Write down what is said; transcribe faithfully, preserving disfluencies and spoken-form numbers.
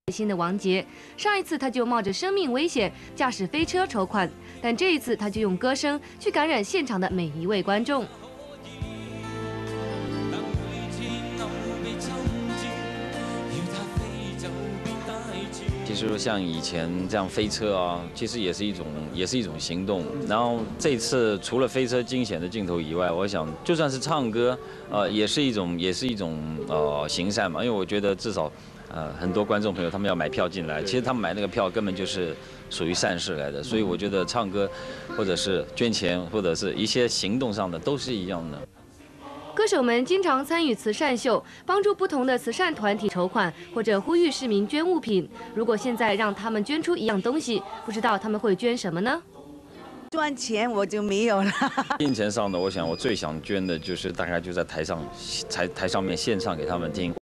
新的王杰，上一次他就冒着生命危险驾驶飞车筹款，但这一次他就用歌声去感染现场的每一位观众。 其实像以前这样飞车啊，其实也是一种也是一种行动。然后这次除了飞车惊险的镜头以外，我想就算是唱歌，呃，也是一种也是一种呃行善嘛。因为我觉得至少呃很多观众朋友他们要买票进来，其实他们买那个票根本就是属于善事来的。所以我觉得唱歌，或者是捐钱，或者是一些行动上的都是一样的。 歌手们经常参与慈善秀，帮助不同的慈善团体筹款，或者呼吁市民捐物品。如果现在让他们捐出一样东西，不知道他们会捐什么呢？ 赚钱我就没有了。 金钱上的，我想我最想捐的就是大概就在台上台台上面献唱给他们听。